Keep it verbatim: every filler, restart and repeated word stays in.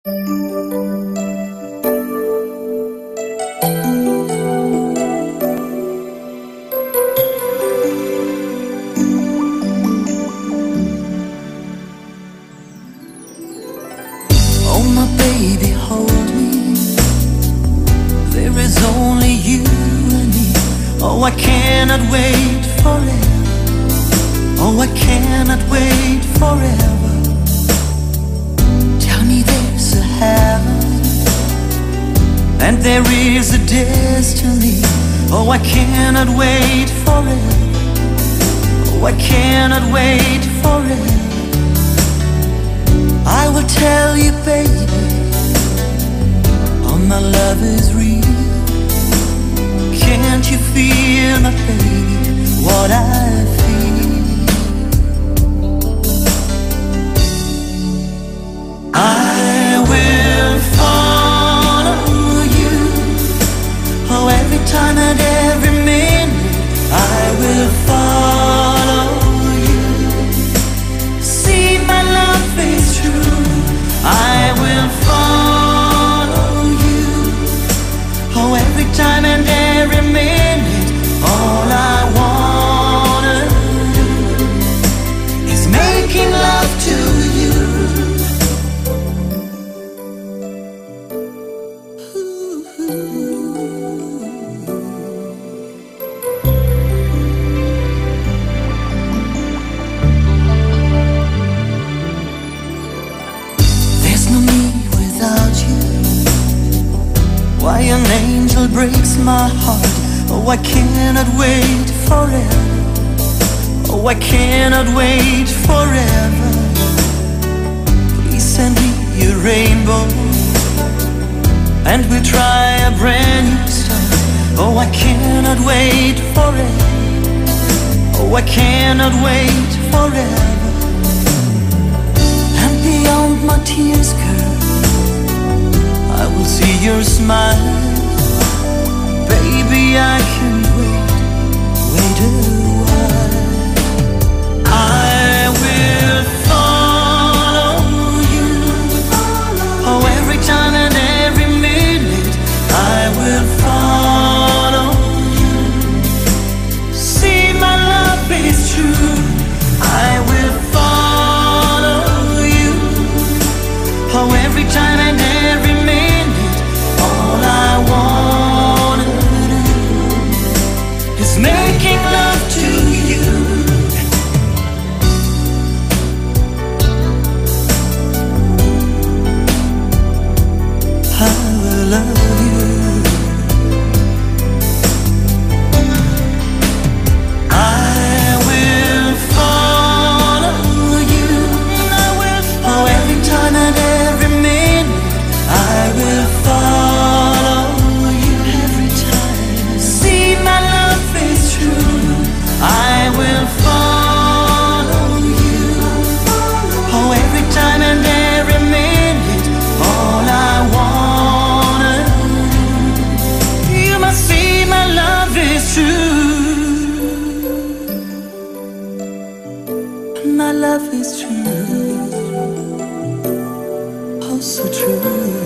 Oh my baby, hold me. There is only you and me. Oh, I cannot wait forever. Oh, I cannot wait forever. Tell me there's a heaven and there is a destiny. Oh, I cannot wait forever. Oh, I cannot wait forever. I will tell you, baby, oh, my love is real. Can't you feel, my baby, what I feel? I will follow you. Oh, every time and every minute I will follow you. See, my love is true. I will follow you. Oh, every time and every minute, all I wanna do is making love to you. There's no me without you. Why an angel breaks my heart. Oh, I cannot wait forever. Oh, I cannot wait forever. Please send me a rainbow and we'll try a brand new start. Oh, I cannot wait forever. Oh, I cannot wait forever. And beyond my tears, girl, I will see your smile. Baby, I can't wait, wait a while. I will follow you. Oh, every time and every minute I will follow you. See, my love is true. I will follow you. Oh, every time and every minute, all I wanna do is making love to you. I will love you. I will follow you. I will follow. Oh, every time and every minute I will follow you. Every time. See, my love is true. I will follow you. Oh, every time and every minute, all I wanna do. You must see, my love is true. My love is true. Oh, so true.